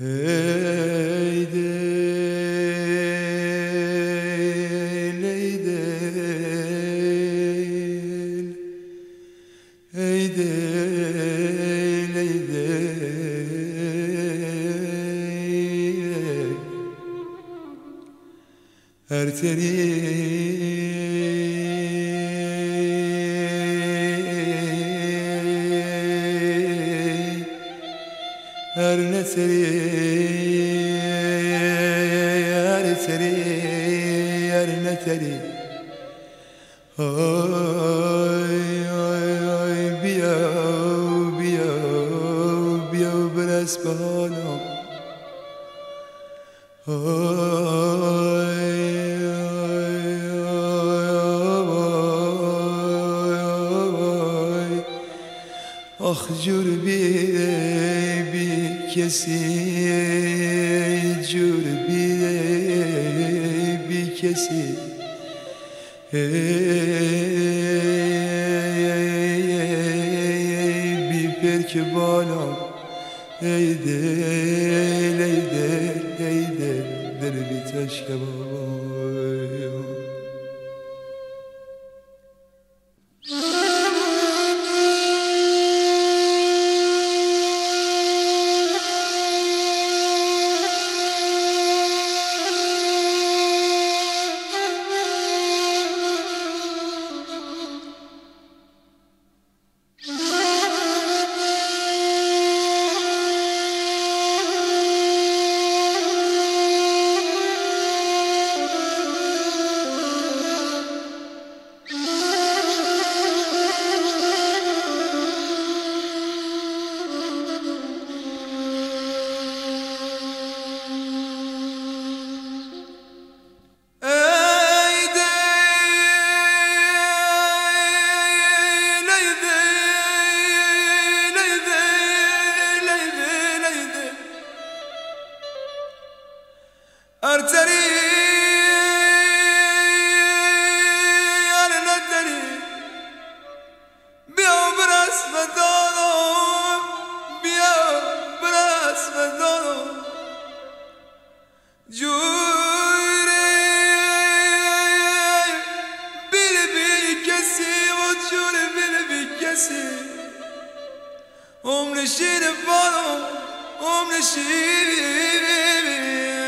ای دل ای دل ای دل ای دل هر تری هر نتری هر تری هر نتری آی آی آی بیا بیا بیا برس به حالم آی آخ جور بی کسی جور بی کسی بی پر که بالام ای دل ای دل ای دل دل بی تشکه بابا عمر شیر بارم عمر شیر